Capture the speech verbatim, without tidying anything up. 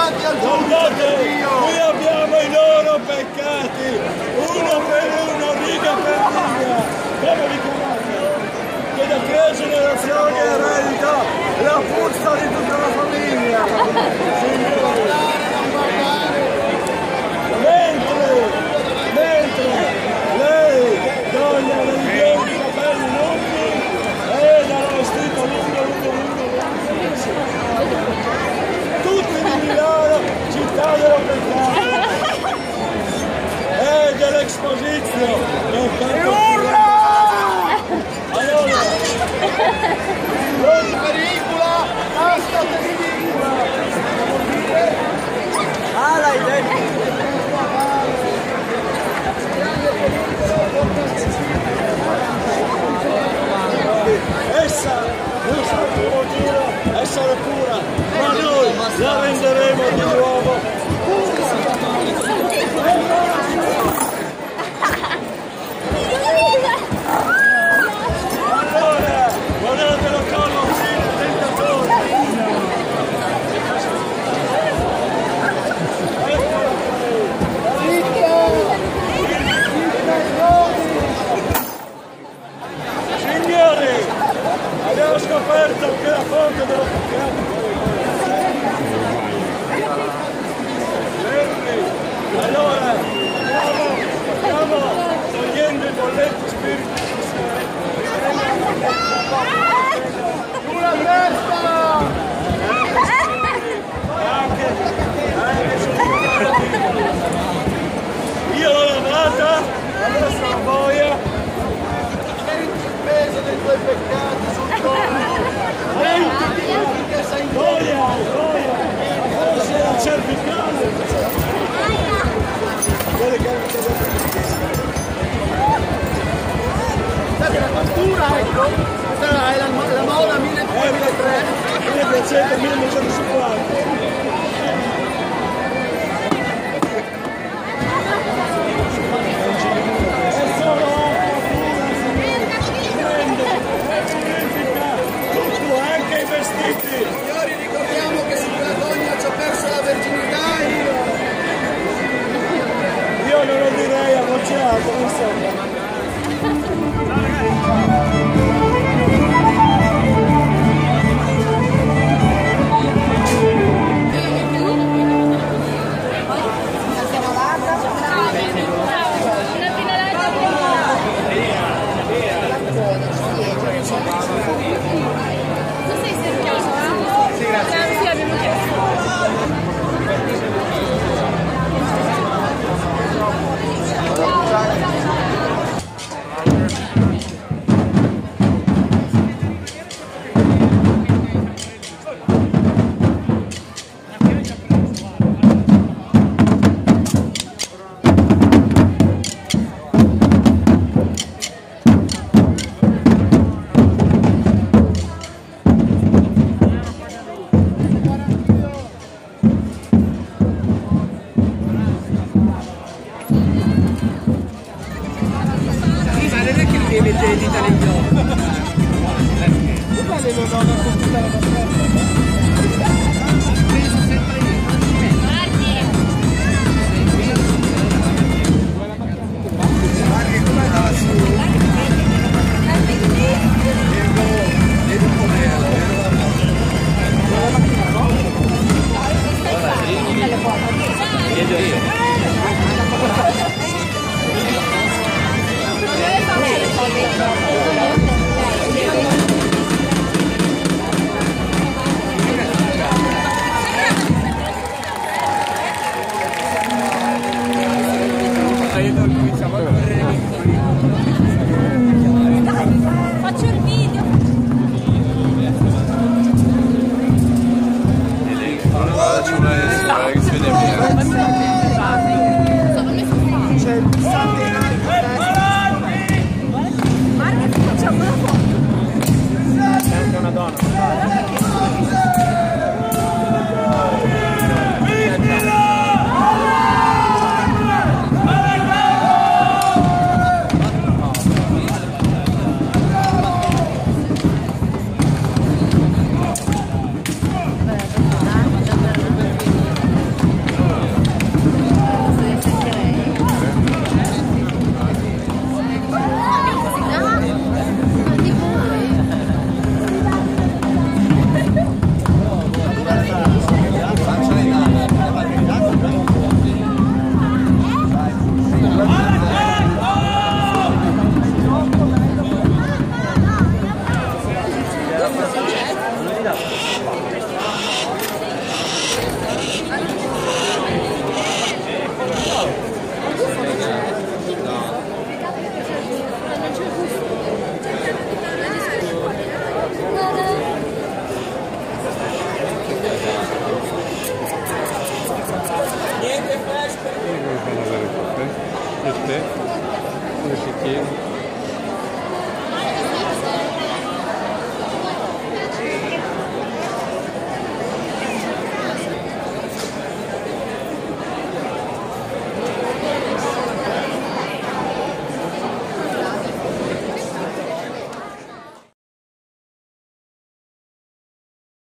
davanti al Guardate, qui abbiamo i loro peccati, uno per uno, riga per riga. Come vi chiamate? Che da tre generazioni eredita la puzza di tutta la famiglia. Mentre, mentre lei, donna dei bianchi capelli lunghi, e dallo vestito lungo, lungo, lungo, lungo, tutti di Milano, città dello peccato, e dell'Exposizio, e urra! Allora, non pericola, basta pericola! Ah, l'hai detto! Essa non sarà più motivo essere pura, ma noi la renderemo di nuovo allora, guardatelo come un simile tentatore. Signori, abbiamo scoperto che la fonte dello peccato. Allora, stiamo, stiamo togliendo i bolletti spiriti. Sulla testa! Anche, anche sul io l'ho lavata, adesso la boia. Senti il peso dei tuoi peccati sul corpo. Senti che sei in boia, boia. Forse la cervicale. Senti la fattura, ecco, questa è la, la moda milleduecentotre, milleduecento, millenovecentocinquanta. Anche i vestiti. Signori, ricordiamo che su quella donna ci ho perso la verginità e io. Io non lo direi a voce alta, insomma. Ciao ragazzi. come si tiene.